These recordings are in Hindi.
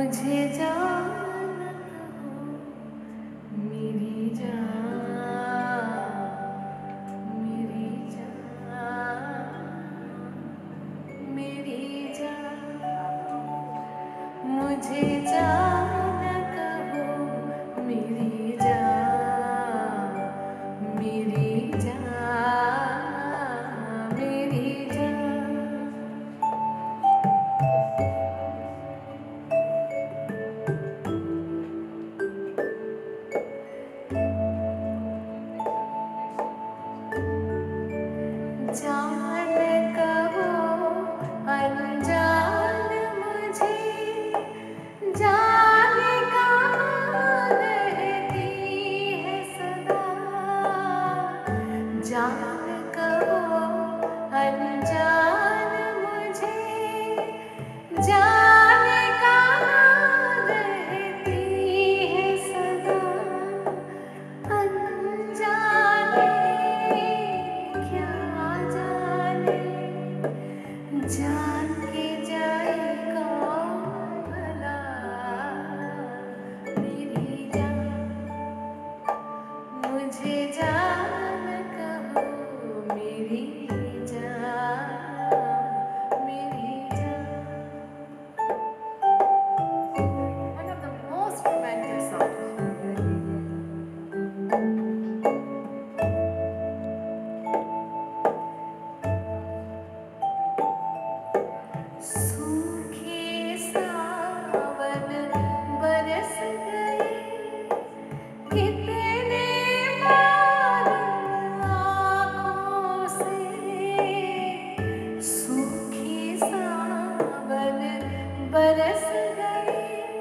मुझे जानत हो मेरी जान, मेरी जान, मेरी जान। मुझे जानत हो मेरी जान, मेरी जान, मेरी जान। जान कहो अनजान मुझे, जाने कहाँ रहती है सदा। जान कहो अनजान मुझे, जाने कहाँ रहती है सदा। अनजाने क्या जाने, जान के जाए कौन भला। मेरी जान, मुझे जान कहो मेरी जान, मेरी जान। One of the most romantic songs. सूखे सावन बरस गए, कितने बार आँखों से। सूखे सावन बरस गए,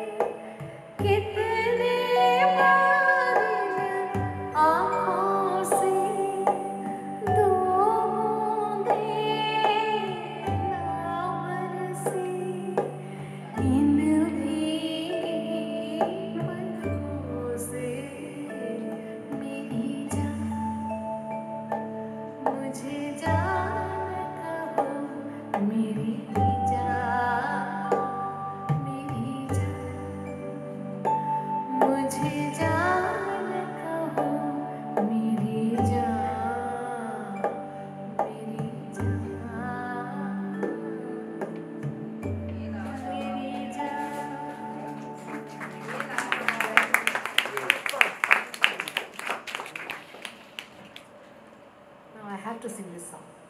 कितने बार आँखों से। दो बूंदें ना बरसी इन भीगी पलकों से। मेरी जान, मुझे जान कहो मेरी जान, मेरी जान। मुझे जान कहो मेरी जान, मेरी जान, मेरी जान। Now I have to sing this song.